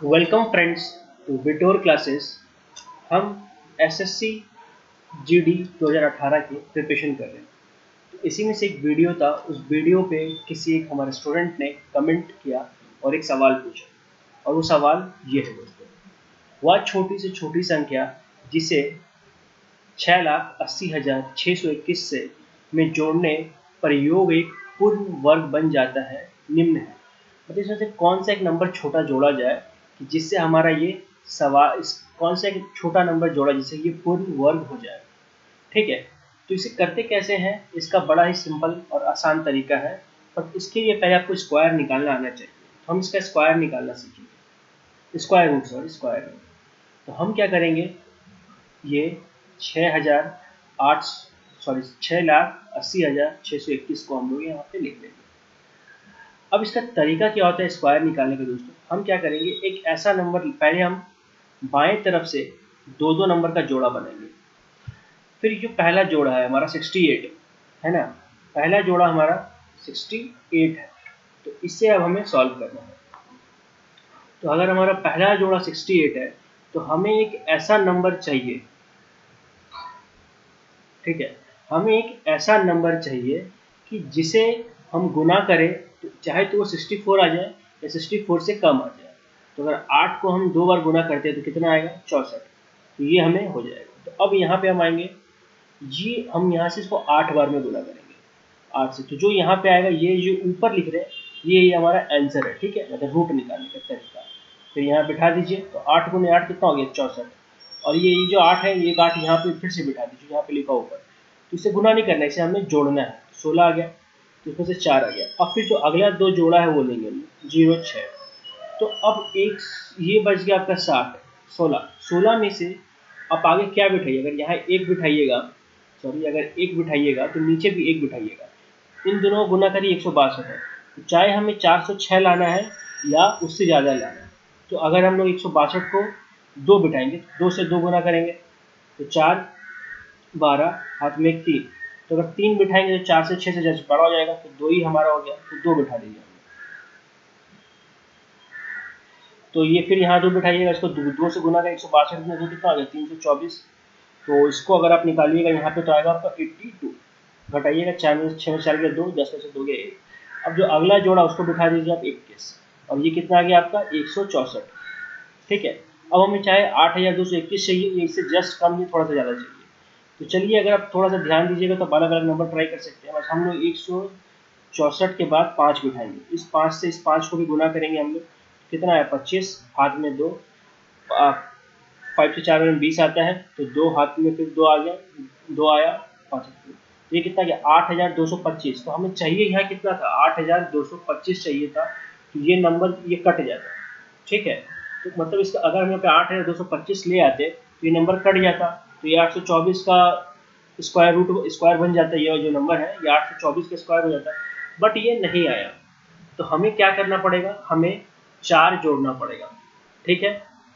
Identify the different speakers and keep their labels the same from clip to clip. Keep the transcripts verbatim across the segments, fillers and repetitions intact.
Speaker 1: Welcome friends to विटोर classes. हम SSC GD दो हज़ार अठारह की प्रिपरेशन कर रहे हैं। तो इसी में से एक वीडियो था, उस वीडियो पे किसी एक हमारे स्टूडेंट ने कमेंट किया और एक सवाल पूछा, और वो सवाल ये है दोस्तों, वह छोटी से छोटी संख्या जिसे छः लाख अस्सी हज़ार छः सौ इक्कीस से में जोड़ने पर योग एक पूर्ण वर्ग बन जाता है, निम्न है। मतलब इसमें से कौन सा एक नंबर छोटा जोड़ा जाए कि जिससे हमारा ये सवाल, इस कौन सा एक छोटा नंबर जोड़ा जिससे ये पूर्ण वर्ग हो जाए। ठीक है, तो इसे करते कैसे हैं, इसका बड़ा ही सिंपल और आसान तरीका है, पर इसके लिए पहले आपको स्क्वायर निकालना आना चाहिए। तो हम इसका स्क्वायर निकालना सीखेंगे, square root sorry square root. तो हम क्या करेंगे, ये छः हज़ार आठ सॉरी छः लाख अस्सी हज़ार छः सौ इक्कीस को हम लोग यहाँ पे लिख देंगे। अब इसका तरीका क्या होता है स्क्वायर निकालने का दोस्तों, हम क्या करेंगे, एक ऐसा नंबर पहले हम बाएं तरफ से दो दो नंबर का जोड़ा बनाएंगे। फिर जो पहला जोड़ा है हमारा अड़सठ है ना, पहला जोड़ा हमारा अड़सठ है, तो इससे अब हमें सॉल्व करना है। तो अगर हमारा पहला जोड़ा अड़सठ है तो हमें एक ऐसा नंबर चाहिए, ठीक है, हमें एक ऐसा नंबर चाहिए कि जिसे हम गुना करें तो चाहे तो वो चौंसठ आ जाए या चौंसठ से कम आ जाए। तो अगर आठ को हम दो बार गुना करते हैं तो कितना आएगा, चौंसठ। तो ये हमें हो जाएगा। तो अब यहाँ पे हम आएंगे, ये हम यहाँ से इसको आठ बार में गुना करेंगे आठ से। तो जो यहाँ पे आएगा, ये जो ऊपर लिख रहे हैं ये ये हमारा आंसर है, ठीक है, मतलब रूट निकालने का तरीका। तो यहाँ बिठा दीजिए, तो आठ गुने आठ कितना हो गया, चौंसठ। और ये जो आठ है, ये आठ यहाँ पे फिर से बिठा दीजिए, यहाँ पे लिखा ऊपर। तो इसे गुना नहीं करना, इसे हमें जोड़ना है। सोलह आ गया, तो इसमें से चार आ गया। अब फिर जो अगला दो जोड़ा है वो लेंगे हम, जीरो छः। तो अब एक ये बच गया आपका साठ, सोलह सोलह में से आप आगे क्या बिठाइए, अगर यहाँ एक बिठाइएगा, सॉरी अगर एक बिठाइएगा तो नीचे भी एक बिठाइएगा। इन दोनों गुना करिए, एक सौ बासठ है। तो चाहे हमें चार सौ छः लाना है या उससे ज़्यादा लाना है। तो अगर हम लोग एक सौ बासठ को दो बिठाएंगे, दो से दो गुना करेंगे तो चार बारह, हाथ में एक तीन। तो अगर तीन बिठाएंगे तो चार से छः से जैसे बड़ा हो जाएगा, तो दो ही हमारा हो गया, तो दो बिठा दीजिए। तो ये फिर यहाँ दो बिठाइएगा, इसको दो, दो से गुना करें, एक सौ बासठ में दो कितना आ गया, तीन सौ चौबीस। तो इसको अगर आप निकालिएगा यहाँ पे तो आएगा आपका बयासी। घटाइएगा, चार में छः में चार गया दो, दस में से दो गया एक। अब जो अगला जोड़ा उसको बिठा दीजिए आप इक्कीस, और ये कितना आ गया आपका एक सौ चौंसठ। ठीक है, अब हमें चाहे आठ हज़ार दो सौ इक्कीस चाहिए, ये इससे जस्ट कम, ये थोड़ा सा ज़्यादा चाहिए। तो चलिए, अगर आप थोड़ा सा ध्यान दीजिएगा तो अलग अलग नंबर ट्राई कर सकते हैं। बस हम लोग एक सौ चौंसठ के बाद पाँच बिठाएंगे, इस पाँच से इस पाँच को भी गुना करेंगे हम लोग, कितना है पच्चीस, हाथ में दो, फाइव से चार में बीस आता है, तो दो हाथ में फिर दो आ गया, दो आया पाँच। तो ये कितना गया, आठ हज़ार दो सौ पच्चीस। तो हमें चाहिए यहाँ कितना था, आठ हज़ार दो सौ पच्चीस चाहिए था। तो ये नंबर ये कट जाता, ठीक है। तो मतलब इसका अगर हम यहाँ पे आठ हज़ार दो सौ पच्चीस ले आते तो ये नंबर कट जाता, तो ये आठ सौ चौबीस का स्क्वायर रूट स्क्वायर बन जाता है। ये जो नंबर है ये आठ सौ चौबीस का स्क्वायर हो जाता है, बट ये नहीं आया। तो हमें क्या करना पड़ेगा, हमें चार जोड़ना पड़ेगा, ठीक है।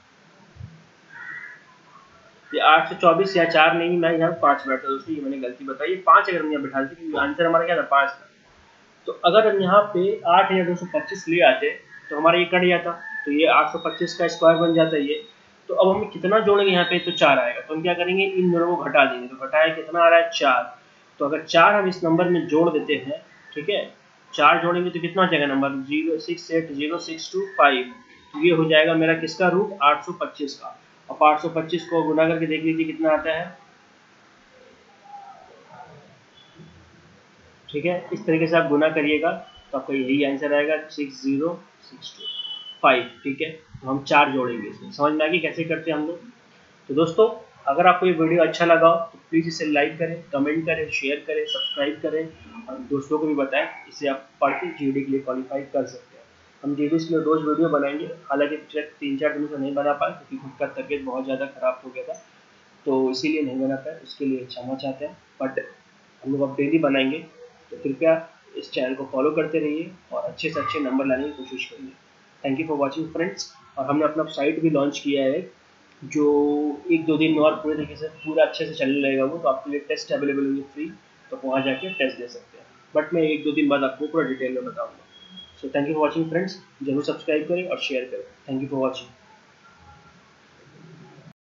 Speaker 1: ये आठ सौ चौबीस या चार नहीं, मैं यहाँ पाँच बैठा दोस्तों, ये मैंने गलती बताई। पाँच अगर हम यहाँ बैठा देते क्योंकि आंसर हमारा क्या था, पाँच था। तो अगर हम यहाँ पे आठ हज़ार दो सौ पच्चीस ले आते तो हमारा ये कट जाता, तो ये आठ सौ पच्चीस का स्क्वायर बन जाता ये। तो अब हम कितना जोड़ेंगे यहाँ पे, तो चार आएगा। तो हम क्या करेंगे, इन दोनों को घटा देंगे। तो घटाया कितना आ रहा है, चार। तो अगर चार हम इस नंबर में जोड़ देते हैं, ठीक है, चार जोड़ेंगे तो कितना हो जाएगा number, zero six eight zero six two five. तो ये हो जाएगा मेरा किसका रूट, आठ सौ पच्चीस का। अब आठ सौ पच्चीस को गुना करके देख लीजिए कितना आता है, ठीक है। इस तरीके से आप गुना करिएगा तो आपका यही आंसर आएगा, six zero six two five, ठीक है। तो हम चार जोड़ेंगे इसमें, समझ में आ गई कैसे करते हैं हम लोग। तो दोस्तों, अगर आपको ये वीडियो अच्छा लगा हो तो प्लीज़ इसे लाइक करें, कमेंट करें, शेयर करें, सब्सक्राइब करें, और दोस्तों को भी बताएं। इससे आप पढ़ के जीडी के लिए क्वालिफाई कर सकते हैं। हम जीडी के लिए रोज़ वीडियो बनाएंगे, हालांकि पिछले तीन चार दिनों से नहीं बना पाए क्योंकि खुद का तबीयत बहुत ज़्यादा खराब हो गया था, तो इसीलिए नहीं बना पाए, उसके लिए क्षमा चाहते हैं। बट हम लोग अब डेली बनाएंगे, तो कृपया इस चैनल को फॉलो करते रहिए और अच्छे से अच्छे नंबर लाने की कोशिश करिए। Thank you for watching friends. और हमने अपना साइट भी लॉन्च किया है, जो एक दो दिन में और पूरे तरीके से पूरा अच्छे से चलने लगेगा वो, तो आपके लिए टेस्ट अवेलेबल होंगे फ्री, तो वहाँ जाके टेस्ट दे सकते हैं। बट मैं एक दो दिन बाद आपको पूरा डिटेल में बताऊँगा। So thank you for watching friends, जरूर सब्सक्राइब करें और शेयर करें। Thank you for watching.